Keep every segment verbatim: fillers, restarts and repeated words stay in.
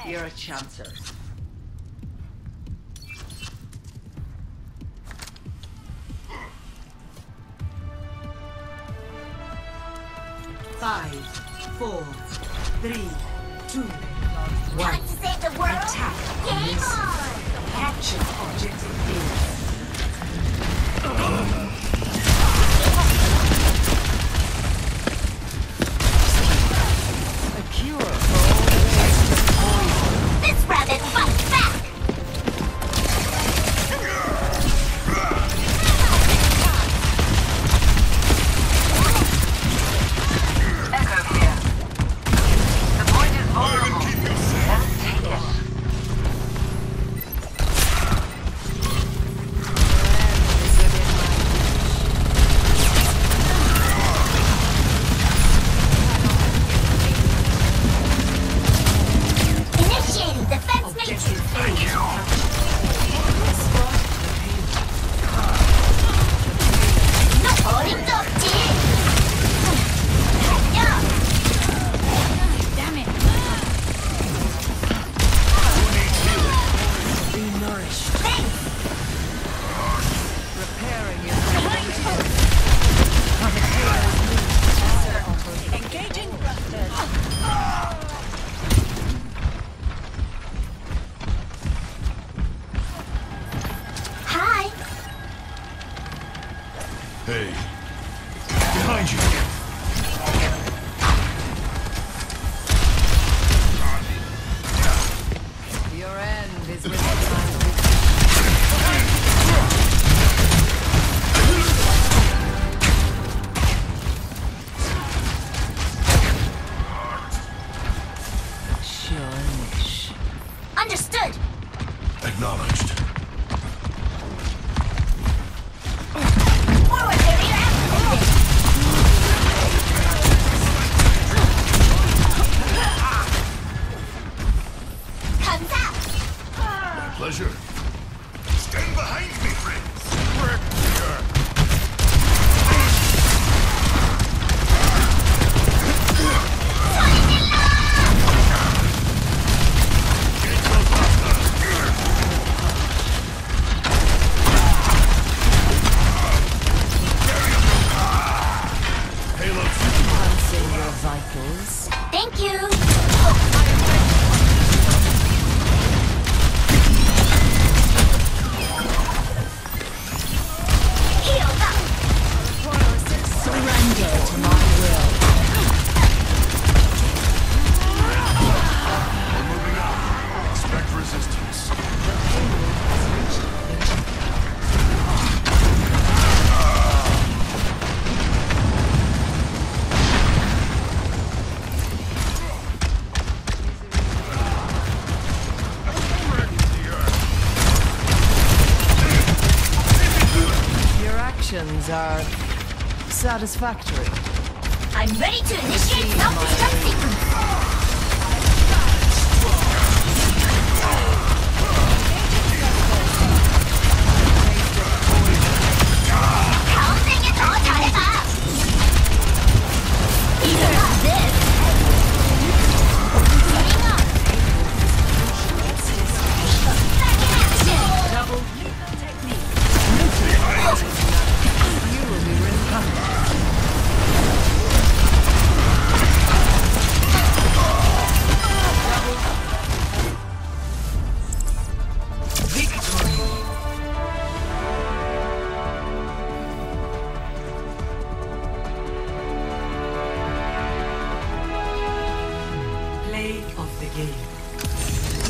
You're a chancer. Five, four, three, two, one. Time to save the world. Attack. Game on. Capture objective A. A cure for all the This rabbit fights back. Echo here. The point is vulnerable. Let's take it. Initiating defense matrix. Thank you. No holding dopey. Yeah. Damn it. Be nourished. Thanks. Repairing your engaging. Hi. Hey. Behind you. Your end is within my Sure niche. Understood. Acknowledged. Forward barrier activated. Comes out. My pleasure. Stand behind me, friends. We're here. Enhancing your vitals. Thank you. Healed up. Surrender to my will. We're moving out. Expect resistance. Your actions are satisfactory. I'm ready to initiate self-destruct sequence. Counting it all time up. Either of this. Heating up. Back in action. Double technique. You will be recovered. Play of the game.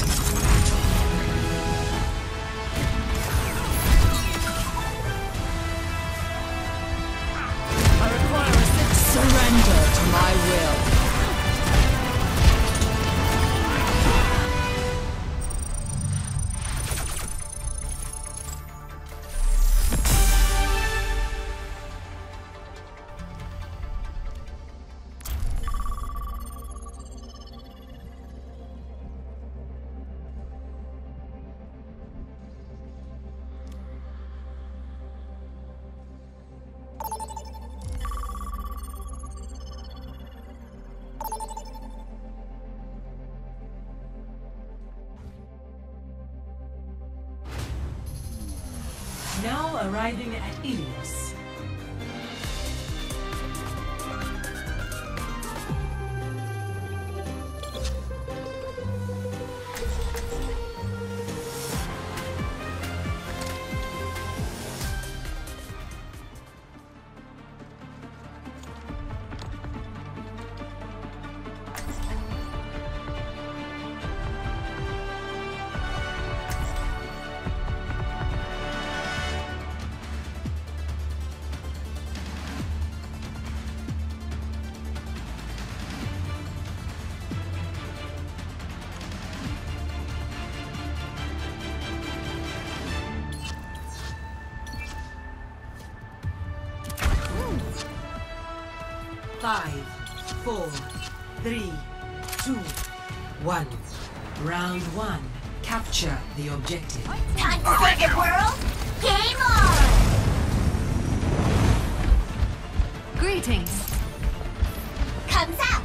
I require a surrender to my will. Now arriving at Ilios. Five, four, three, two, one. Round one. Capture the objective. Time to save the world? Game on! Greetings. Comes out!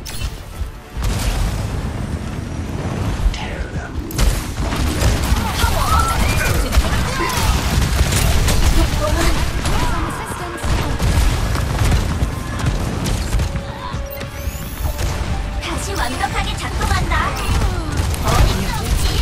다시 완벽하게 작동한다. 어림없지.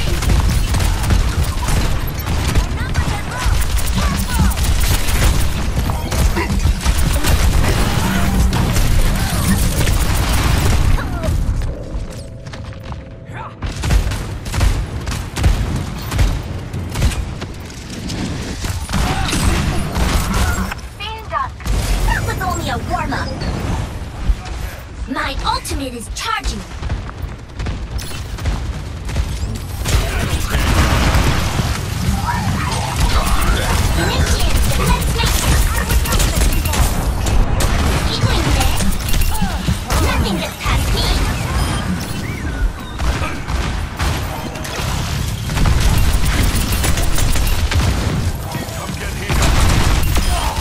That was only a warm-up. My ultimate is charging. Initiate defense matrix. 이거 있네. Nothing gets past me. Come get here.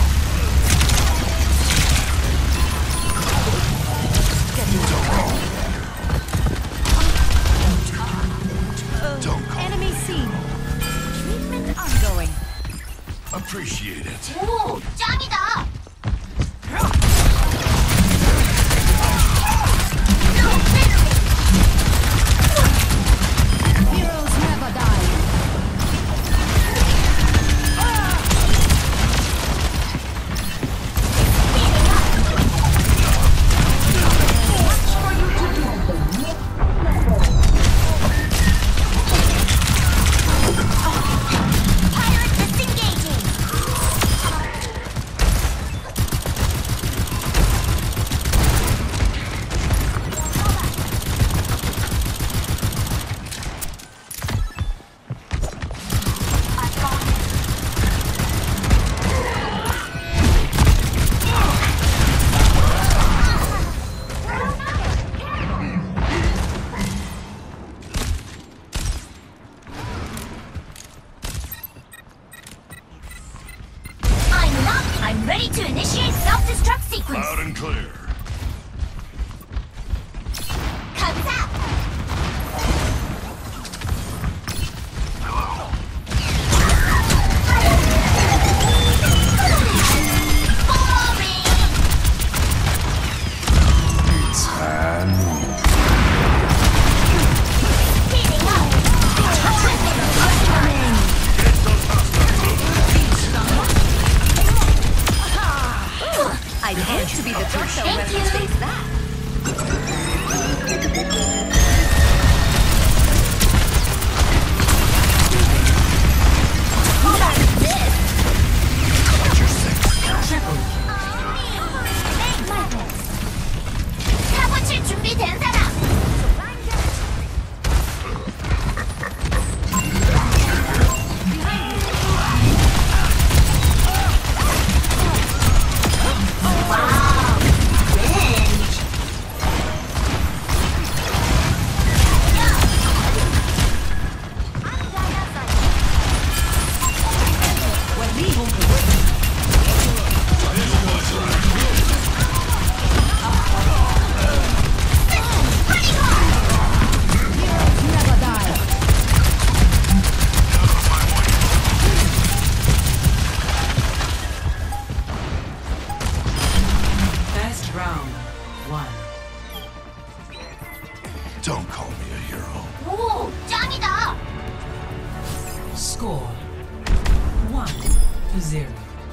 Don't call me a hero. 오, 짱이다. Score one to zero.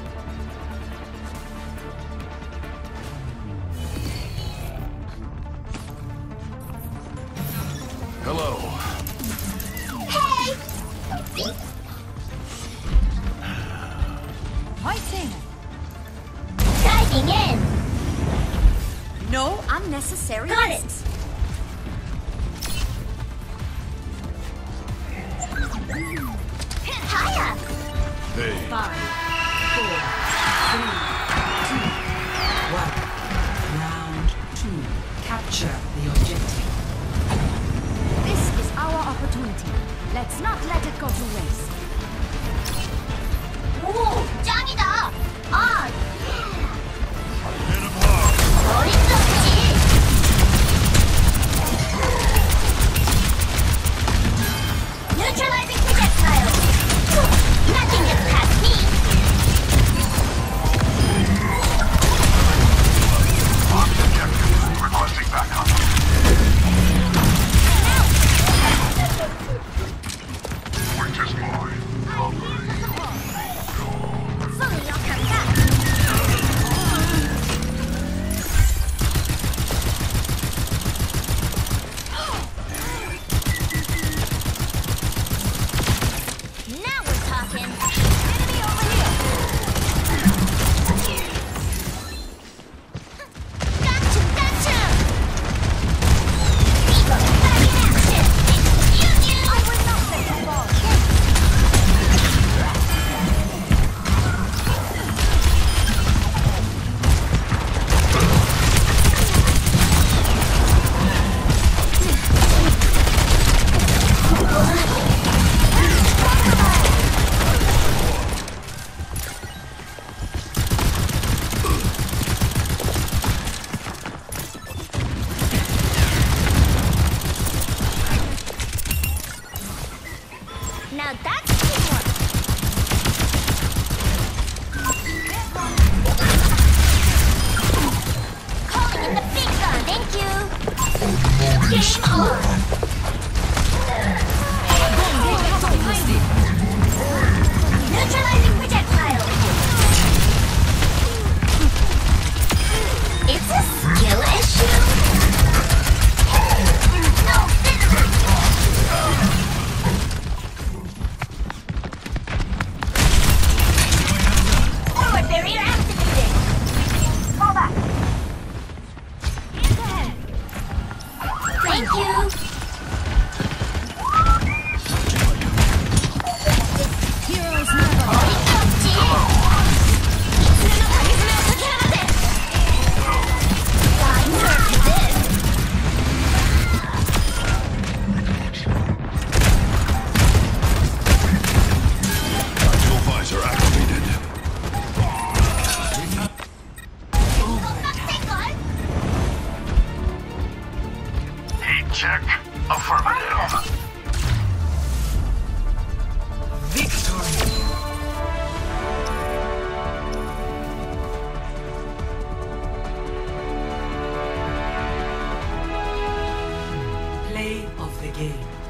Hello. Hey. Fighting! Diving in. No unnecessary Got it. risks. Hiya. Hey. Five, four, three, two, one. Round two. Capture the objective. This is our opportunity. Let's not let it go to waste. 오, 짱이다. 아, Hit him hard. 어림없지. Neutralizing projectile. Nothing gets past me. Requesting backup. Point is mine. Fully on contact. Now we're talking. Enemy over here. Gotcha, gotcha. Eagle, back in action. Excuse you. I will not let you fall. Now that's teamwork. Calling in the big gun, thank you. Game on. Neutralizing projectile. It's a skill issue. No, forward barrier activated. Fall back. Hands ahead. Thank you. Heroes never 어림없지. 이틀은 당했으면 어떻게 하나 돼? I'm hurt to this. Tactical visor activated. 깜짝걸. Heat check. Affirmative. Victory. Play of the game.